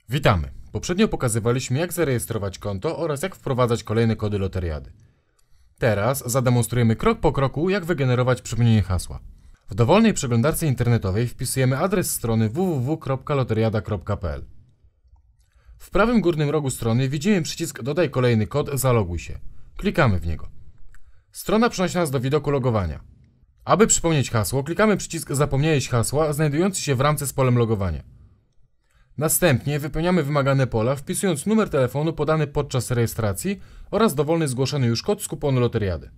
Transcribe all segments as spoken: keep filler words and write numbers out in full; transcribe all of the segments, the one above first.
Witamy. Poprzednio pokazywaliśmy, jak zarejestrować konto oraz jak wprowadzać kolejne kody loteriady. Teraz zademonstrujemy krok po kroku, jak wygenerować przypomnienie hasła. W dowolnej przeglądarce internetowej wpisujemy adres strony w w w kropka loteriada kropka p l. W prawym górnym rogu strony widzimy przycisk Dodaj kolejny kod, zaloguj się. Klikamy w niego. Strona przenosi nas do widoku logowania. Aby przypomnieć hasło, klikamy przycisk Zapomniałeś hasła, znajdujący się w ramce z polem logowania. Następnie wypełniamy wymagane pola, wpisując numer telefonu podany podczas rejestracji oraz dowolny zgłoszony już kod z kuponu loteriady.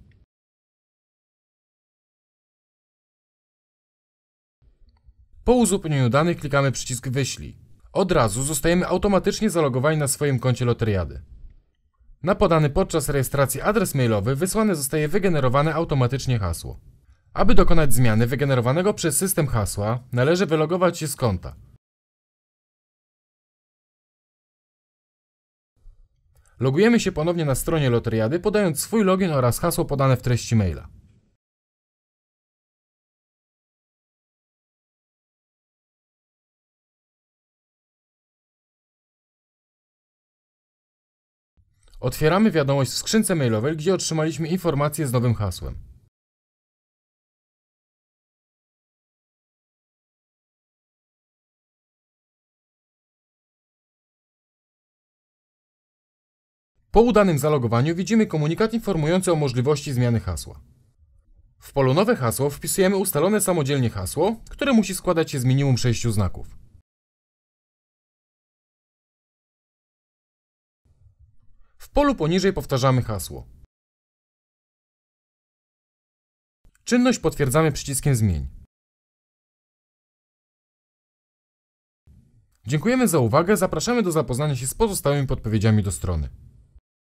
Po uzupełnieniu danych klikamy przycisk Wyślij. Od razu zostajemy automatycznie zalogowani na swoim koncie loteriady. Na podany podczas rejestracji adres mailowy wysłane zostaje wygenerowane automatycznie hasło. Aby dokonać zmiany wygenerowanego przez system hasła, należy wylogować się z konta. Logujemy się ponownie na stronie loteriady, podając swój login oraz hasło podane w treści maila. Otwieramy wiadomość w skrzynce mailowej, gdzie otrzymaliśmy informację z nowym hasłem. Po udanym zalogowaniu widzimy komunikat informujący o możliwości zmiany hasła. W polu Nowe hasło wpisujemy ustalone samodzielnie hasło, które musi składać się z minimum sześciu znaków. W polu poniżej powtarzamy hasło. Czynność potwierdzamy przyciskiem Zmień. Dziękujemy za uwagę, zapraszamy do zapoznania się z pozostałymi podpowiedziami do strony.